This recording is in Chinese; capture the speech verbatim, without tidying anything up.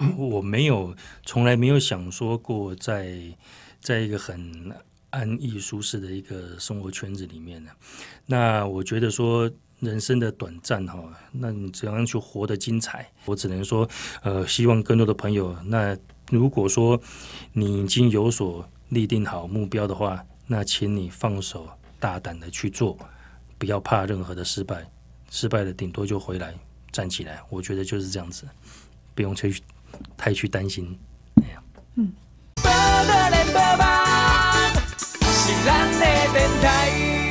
我没有，从来没有想说过在在一个很安逸舒适的一个生活圈子里面呢。那我觉得说人生的短暂哈，那你怎样去活得精彩？我只能说，呃，希望更多的朋友，那如果说你已经有所立定好目标的话，那请你放手，大胆的去做，不要怕任何的失败，失败了顶多就回来站起来。我觉得就是这样子，不用去太去担心。 嗯。报道联播网是咱的电台。